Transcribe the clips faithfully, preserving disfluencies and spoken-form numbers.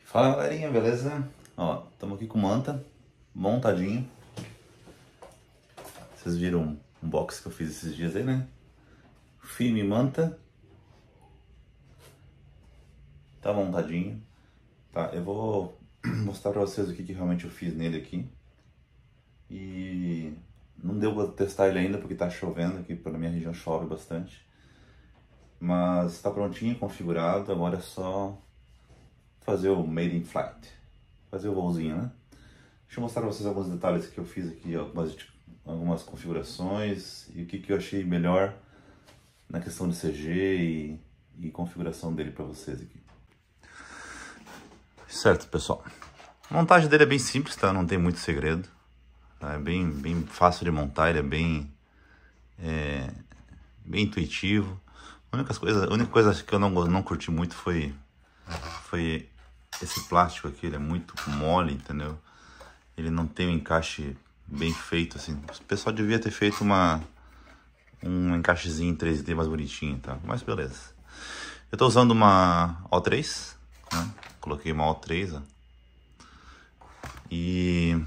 Fala galerinha, beleza? Ó, estamos aqui com manta, montadinho. Vocês viram um unboxing que eu fiz esses dias aí, né? Firme manta. Tá montadinho. Tá, eu vou mostrar pra vocês o que, que realmente eu fiz nele aqui. E não deu pra testar ele ainda porque tá chovendo aqui, pela minha região chove bastante. Mas tá prontinho, configurado, agora é só fazer o Made in Flight. Fazer o voozinho, né? Deixa eu mostrar pra vocês alguns detalhes que eu fiz aqui, algumas, algumas configurações e o que, que eu achei melhor na questão de C G e, e configuração dele pra vocês aqui. Certo, pessoal. A montagem dele é bem simples, tá? Não tem muito segredo. Tá? É bem, bem fácil de montar, ele é bem, é, bem intuitivo. A única coisa, a única coisa que eu não, não curti muito foi, foi esse plástico aqui, ele é muito mole, entendeu? Ele não tem um encaixe bem feito, assim. O pessoal devia ter feito uma, um encaixezinho em três D mais bonitinho, tá? Mas beleza. Eu tô usando uma O três, né? Coloquei uma O três, ó. E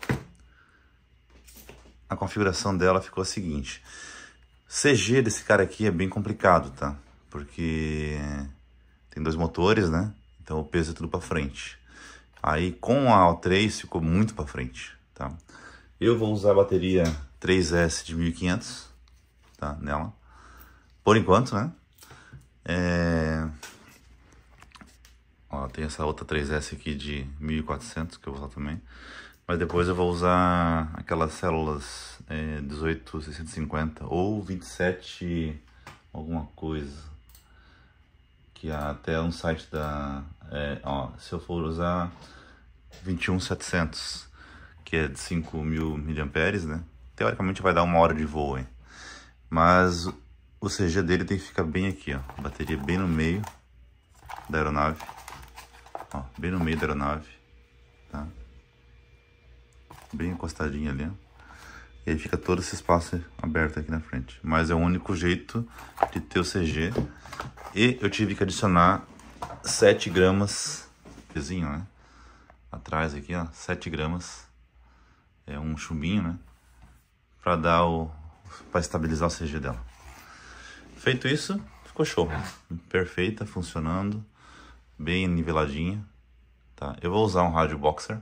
a configuração dela ficou a seguinte. C G desse cara aqui é bem complicado, tá? Porque tem dois motores, né? Então o peso é tudo para frente. Aí com a O três ficou muito para frente, tá? Eu vou usar a bateria três S de mil e quinhentos, tá? Nela. Por enquanto, né? É... Ó, tem essa outra três S aqui de mil e quatrocentos que eu vou usar também. Mas depois eu vou usar aquelas células é, dezoito seiscentos e cinquenta ou vinte e sete alguma coisa. Que até um site da... É, ó, se eu for usar vinte e um setecentos, que é de cinco mil miliamperes, né? Teoricamente vai dar uma hora de voo, hein? Mas o C G dele tem que ficar bem aqui, ó. A bateria bem no meio da aeronave. Ó, bem no meio da aeronave, tá? Bem encostadinho ali, ó. E aí fica todo esse espaço aberto aqui na frente. Mas é o único jeito de ter o C G. E eu tive que adicionar sete gramas, pezinho, né? Atrás aqui, ó, sete gramas. É um chumbinho, né? Pra dar o... pra estabilizar o C G dela. Feito isso, ficou show. Perfeita, funcionando. Bem niveladinha, tá? Eu vou usar um rádio boxer.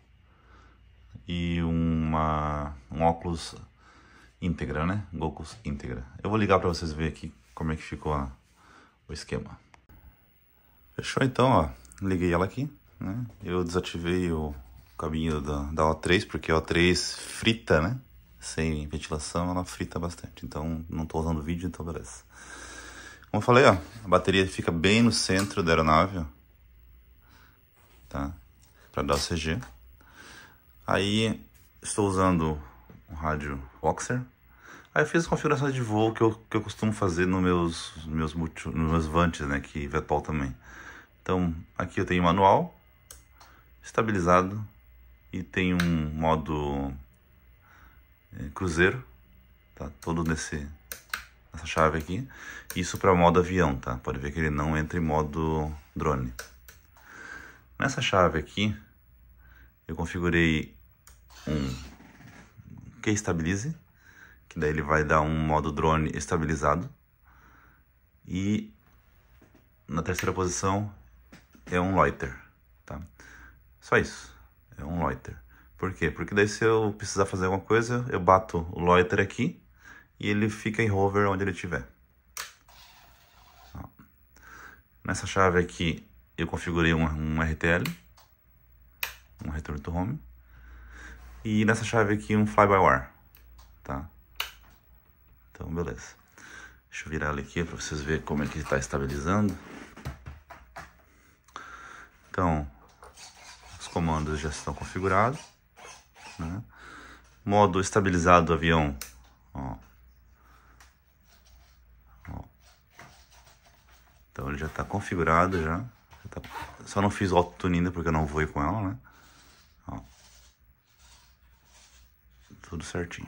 E uma, um óculos íntegra, né? Gokus íntegra. Eu vou ligar para vocês verem aqui como é que ficou a, o esquema. Fechou então, ó. Liguei ela aqui, né? Eu desativei o cabinho da, da O três, porque a O três frita, né? Sem ventilação, ela frita bastante. Então, não tô usando vídeo, então beleza. Como eu falei, ó, a bateria fica bem no centro da aeronave, ó. Tá? Para dar o C G. Aí estou usando um rádio boxer. Aí eu fiz as configurações de voo que eu, que eu costumo fazer nos meus, meus, multi, nos meus vantes, né? Que Vetol também. Então aqui eu tenho manual, estabilizado e tem um modo é, cruzeiro, tá? Todo nesse, nessa chave aqui. Isso para modo avião, tá? Pode ver que ele não entra em modo drone. Nessa chave aqui eu configurei um que estabilize, que daí ele vai dar um modo drone estabilizado. E na terceira posição é um loiter, tá? Só isso, é um loiter. Por quê? Porque daí se eu precisar fazer alguma coisa, eu bato o loiter aqui e ele fica em hover onde ele estiver. Nessa chave aqui eu configurei um, um R T L, um Return to Home. E nessa chave aqui um fly-by-wire, tá? Então, beleza. Deixa eu virar ela aqui para vocês verem como é que está estabilizando. Então, os comandos já estão configurados, né? Modo estabilizado do avião, ó. Ó. Então ele já está configurado já. já tá... Só não fiz o auto-tune ainda porque eu não vou ir com ela, né? Ó. Tudo certinho.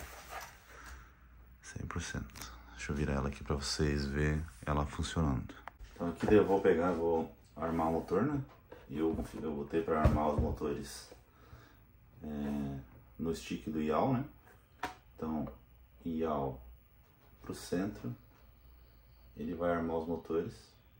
cem por cento. Deixa eu virar ela aqui para vocês verem ela funcionando. Então aqui eu vou pegar, vou armar o motor, né? eu, eu botei para armar os motores é, no stick do yaw, né? Então, yaw pro centro, ele vai armar os motores.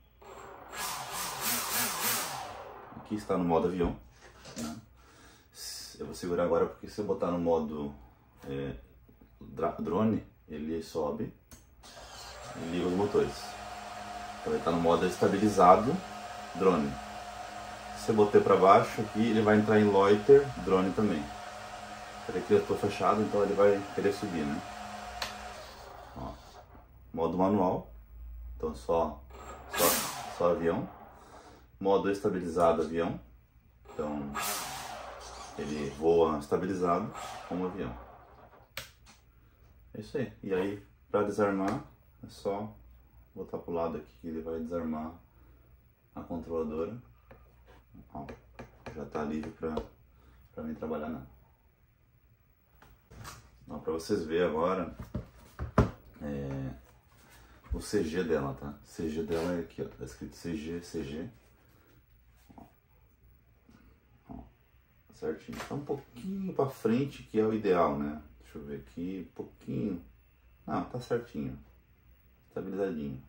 Aqui está no modo avião, né? Eu vou segurar agora porque se eu botar no modo é, drone, ele sobe e liga os motores. Então ele está no modo estabilizado drone. Se eu botar para baixo aqui, ele vai entrar em loiter drone também. Aqui eu estou fechado, então ele vai querer subir, né? Ó, modo manual, então só, só, só avião. Modo estabilizado avião, então ele voa estabilizado como avião. É isso aí. E aí, para desarmar, é só botar pro lado aqui que ele vai desarmar a controladora. Ó, já tá livre para para mim trabalhar não. Ó, para vocês verem agora é, o C G dela, tá? C G dela é aqui, ó, tá escrito C G, C G. Certinho. Tá um pouquinho para frente, que é o ideal, né? Deixa eu ver aqui, um pouquinho. Não, tá certinho. Estabilizadinho.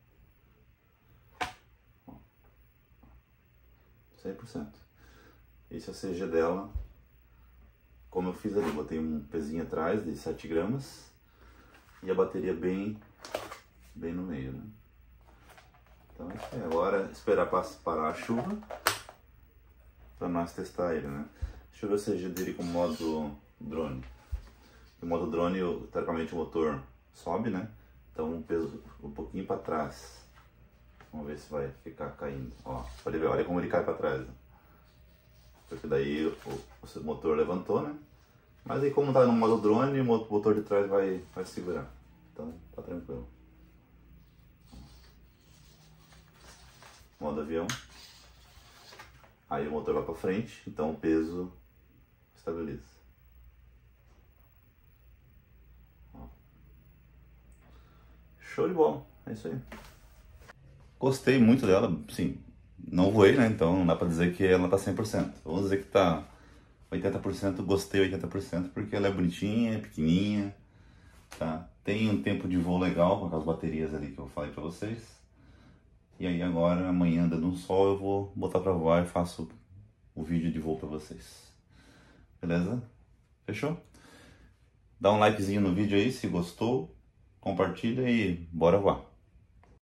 cem por cento. Esse é o C G dela. Como eu fiz ali, botei um pezinho atrás de sete gramas e a bateria bem, bem no meio, né? Então é agora esperar parar a chuva para nós testar ele, né? Deixa eu ver o C G dele com o modo drone. No modo drone, teoricamente o motor sobe, né? Então um peso um pouquinho para trás. Vamos ver se vai ficar caindo. Ó, pode ver, olha como ele cai para trás. Porque daí o, o motor levantou, né? Mas aí como tá no modo drone, o motor de trás vai, vai segurar. Então tá tranquilo. Modo avião. Aí o motor vai para frente, então o peso estabiliza. Ó. Show de bola, é isso aí. Gostei muito dela, sim, não voei, né? Então não dá para dizer que ela tá cem por cento. Vamos dizer que tá oitenta por cento, gostei oitenta por cento, porque ela é bonitinha, é pequenininha, tá? Tem um tempo de voo legal com aquelas baterias ali que eu falei para vocês. E aí agora, amanhã, dando um sol, eu vou botar para voar e faço o vídeo de voo para vocês. Beleza? Fechou? Dá um likezinho no vídeo aí se gostou, compartilha e bora voar.